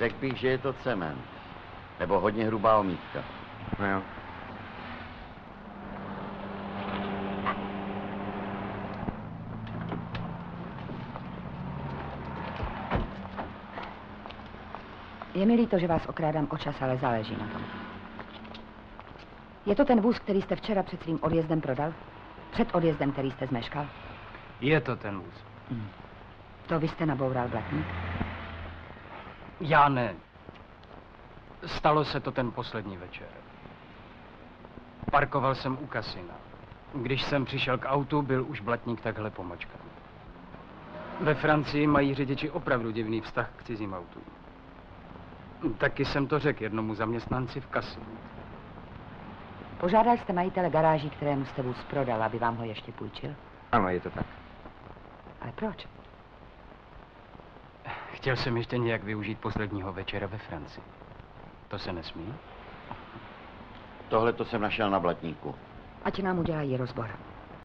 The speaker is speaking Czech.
Řekl bych, že je to cement. Nebo hodně hrubá omítka. No jo. Je mi líto, že vás okrádám o čas, ale záleží na tom. Je to ten vůz, který jste včera před svým odjezdem prodal? Před odjezdem, který jste zmeškal? Je to ten vůz. To vy jste naboural blatník? Já ne. Stalo se to ten poslední večer. Parkoval jsem u kasina. Když jsem přišel k autu, byl už blatník takhle pomačkaný. Ve Francii mají řidiči opravdu divný vztah k cizím autům. Taky jsem to řekl jednomu zaměstnanci v kasinu. Požádal jste majitele garáží, kterému jste vůz prodal, aby vám ho ještě půjčil? Ano, je to tak. Ale proč? Chtěl jsem ještě nějak využít posledního večera ve Francii. To se nesmí? Tohle to jsem našel na blatníku. Ať nám udělají rozbor.